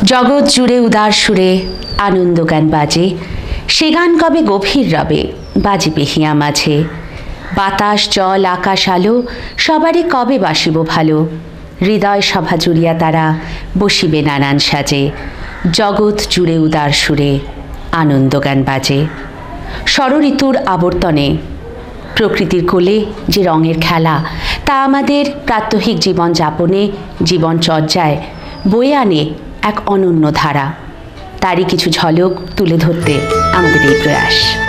জগৎ জুড়ে উদার সুরে আনন্দ গান বাজে, সে গান কবে গভীর রবে বাজিবে হিয়া মাঝে। বাতাস জল আকাশ আলো সবারই কবে বাসিব ভালো, হৃদয় সভা জুড়িয়া তারা বসিবে নানান সাজে। জগৎ জুড়ে উদার সুরে আনন্দ গান বাজে। ষড়ঋতুর আবর্তনে প্রকৃতির কোলে যে রঙের খেলা, তা আমাদের প্রাত্যহিক জীবনযাপনে জীবনচর্যায় বয়ে আনে এক অনন্য ধারা। তারই কিছু ঝলক তুলে ধরতে আমাদের এই প্রয়াস।